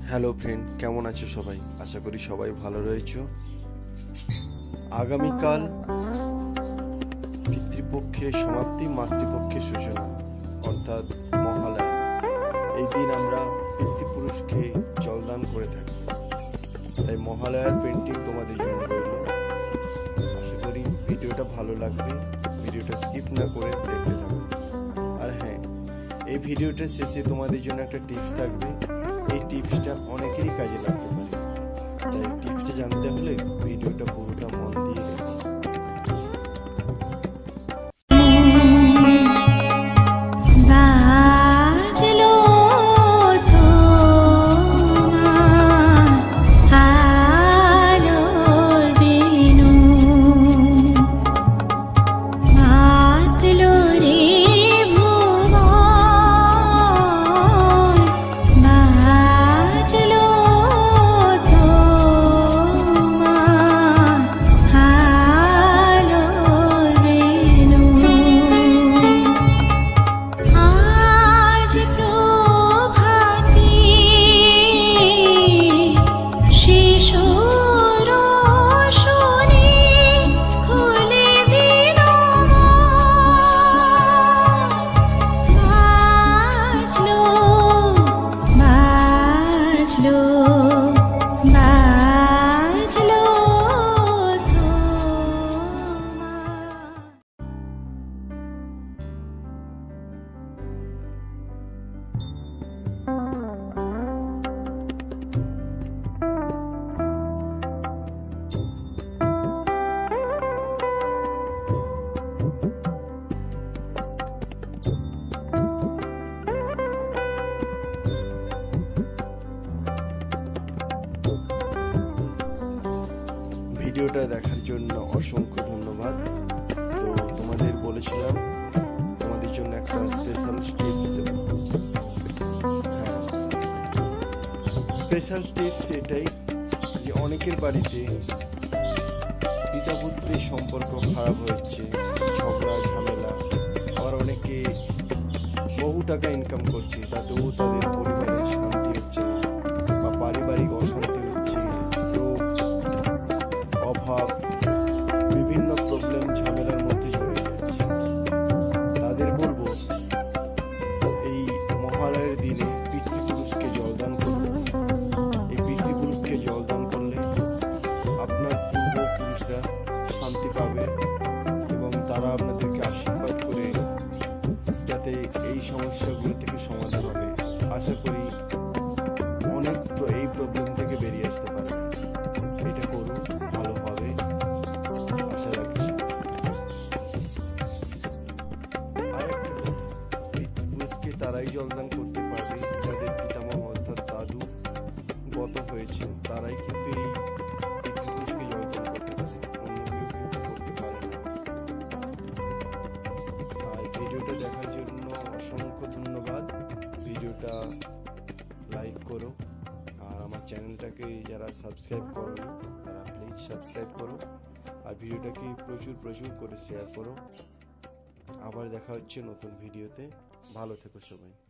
Hello friend, কেমন আছো সবাই? আশা করি সবাই ভালো রয়েছো। আগামীকাল পিতৃপক্ষের সমাপ্তি, মাতৃপক্ষের সূচনা, অর্থাৎ মহালয়া। এই দিন আমরা পিতৃপুরুষকে জলদান করে থাকি। তাই মহালয়ার পেন্টিং তোমাদের জন্য রইল। আশা করি ভিডিওটা ভালো লাগবে। ভিডিওটা স্কিপ না করে দেখতে থাকো। আর হ্যাঁ, এই ভিডিওটা শেষে তোমাদের জন্য একটা টিপস থাকবে। এই টিপসটা অনেকেরই কাজে লাগতে পারে। তাই টিপসটা জানতে হলে ভিডিওটা পুরোটা মন দিয়ে দেখো। ভিডিওটা দেখার জন্য অসংখ্য ধন্যবাদ। তো তোমাদের বলেছিলাম তোমাদের জন্য একটা স্পেশাল টিপস দেব। স্পেশাল টিপস এটাই যে অনেকের বাড়িতে পিতা পুত্রের সম্পর্ক খারাপ হচ্ছে, ঝগড়া ঝামেলা, আবার অনেকে বহু টাকা ইনকাম করছে, তাতেও তাদের পরিবারের শান্তি হচ্ছে না, বা পারিবারিক অশান্তি হচ্ছে, রোগ অভাব, বিভিন্ন প্রবলেম ঝামেলার মধ্যে জড়িয়ে যাচ্ছে। তাদের বলবো, এই মহালয়ের দিনে পিতৃপুরুষকে জলদান করুন। এই পিতৃপুরুষকে জলদান করলে আপনার পূর্বপুরুষরা শান্তি পাবে এবং তারা আপনাদেরকে আশীর্বাদ করে যাতে এই সমস্যাগুলো থেকে সমাধান হবে। আশা করি অনেক এই প্রবলেম থেকে বেরিয়ে আসতে পারে। এটা করুন, ভালো হবে, আশা রাখছি। আরেকটা কথা, পিতৃপুরুষকে তারাই জলদান করতে পারবে যাদের পিতামহ অর্থাৎ দাদু গত হয়েছে। তারাই কিন্তু এই পিতৃপুরুষকে জলদান করতে পারে, অন্য কেউ কিন্তু করতে পারে না। আর ভিডিওটা দেখার জন্য অসংখ্য ধন্যবাদ। ভিডিওটা লাইক করো, আর আমার চ্যানেলটাকে যারা সাবস্ক্রাইব করোনি তারা প্লিজ সাবস্ক্রাইব করো, আর ভিডিওটাকে প্রচুর করে শেয়ার করো। আবার দেখা হচ্ছে নতুন ভিডিওতে। ভালো থেকো সবাই।